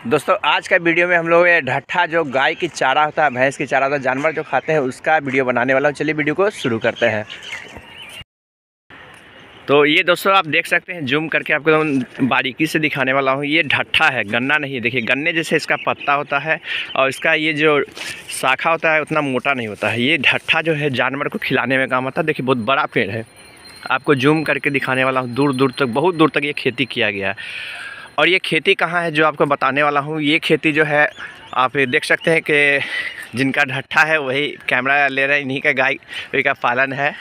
दोस्तों आज का वीडियो में हम लोग ये ढट्ठा जो गाय की चारा होता है, भैंस की चारा होता है, जानवर जो खाते हैं उसका वीडियो बनाने वाला हूँ। चलिए वीडियो को शुरू करते हैं। तो ये दोस्तों आप देख सकते हैं, जूम करके आपको बारीकी से दिखाने वाला हूँ। ये ढट्ठा है, गन्ना नहीं। देखिए गन्ने जैसे इसका पत्ता होता है और इसका ये जो शाखा होता है उतना मोटा नहीं होता है। ये ढट्ठा जो है जानवर को खिलाने में काम आता है। देखिए बहुत बड़ा पेड़ है, आपको जूम करके दिखाने वाला हूँ। दूर दूर तक, बहुत दूर तक ये खेती किया गया है। और ये खेती कहाँ है जो आपको बताने वाला हूँ। ये खेती जो है आप देख सकते हैं कि जिनका ढट्ठा है वही कैमरा ले रहे हैं, इन्हीं का गाय का पालन है।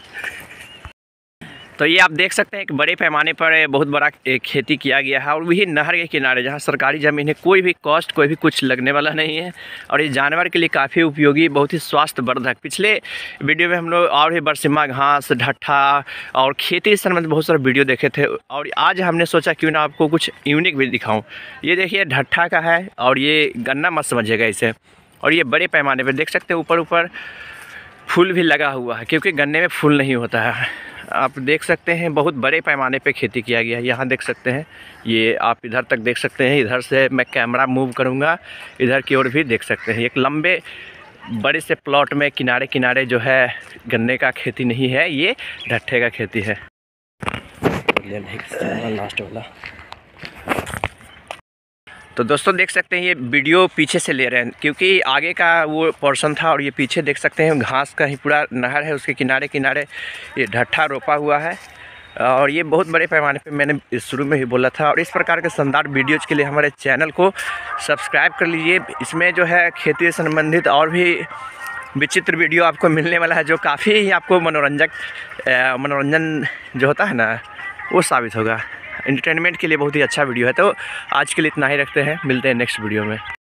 तो ये आप देख सकते हैं कि बड़े पैमाने पर बहुत बड़ा खेती किया गया है और वही नहर के किनारे, जहाँ सरकारी ज़मीन है, कोई भी कॉस्ट कोई भी कुछ लगने वाला नहीं है। और ये जानवर के लिए काफ़ी उपयोगी, बहुत ही स्वास्थ्यवर्धक। पिछले वीडियो में हम लोग और भी बरसिम्मा घास, ढट्ठा और खेती से संबंधित बहुत सारे वीडियो देखे थे और आज हमने सोचा क्यों ना आपको कुछ यूनिक भी दिखाऊँ। ये देखिए ढट्ठा का है और ये गन्ना मत समझिएगा इसे। और ये बड़े पैमाने पर देख सकते हैं, ऊपर ऊपर फूल भी लगा हुआ है, क्योंकि गन्ने में फूल नहीं होता है। आप देख सकते हैं बहुत बड़े पैमाने पे खेती किया गया है। यहाँ देख सकते हैं, ये आप इधर तक देख सकते हैं। इधर से मैं कैमरा मूव करूँगा, इधर की ओर भी देख सकते हैं। एक लंबे बड़े से प्लॉट में किनारे किनारे जो है गन्ने का खेती नहीं है, ये ढट्ठे का खेती है। लास्ट वाला। तो दोस्तों देख सकते हैं, ये वीडियो पीछे से ले रहे हैं क्योंकि आगे का वो पोर्शन था और ये पीछे देख सकते हैं घास का ही पूरा नहर है, उसके किनारे किनारे ये ढट्ठा रोपा हुआ है। और ये बहुत बड़े पैमाने पे मैंने शुरू में ही बोला था। और इस प्रकार के शानदार वीडियोज़ के लिए हमारे चैनल को सब्सक्राइब कर लीजिए। इसमें जो है खेती से संबंधित और भी विचित्र वीडियो आपको मिलने वाला है, जो काफ़ी ही आपको मनोरंजन जो होता है ना, वो साबित होगा। एंटरटेनमेंट के लिए बहुत ही अच्छा वीडियो है। तो आज के लिए इतना ही रखते हैं, मिलते हैं नेक्स्ट वीडियो में।